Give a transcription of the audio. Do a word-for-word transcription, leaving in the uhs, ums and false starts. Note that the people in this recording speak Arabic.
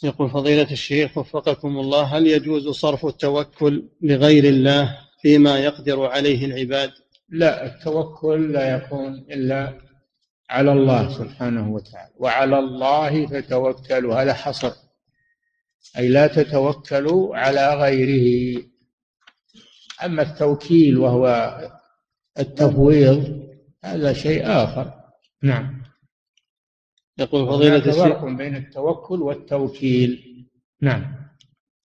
يقول فضيلة الشيخ وفقكم الله، هل يجوز صرف التوكل لغير الله فيما يقدر عليه العباد؟ لا، التوكل لا يكون إلا على الله سبحانه وتعالى، وعلى الله فتوكلوا، هذا حصر، أي لا تتوكلوا على غيره. أما التوكيل وهو التفويض هذا شيء آخر. نعم. يقول وهناك فضيلة الشيخ فرق بين التوكل والتوكيل. نعم.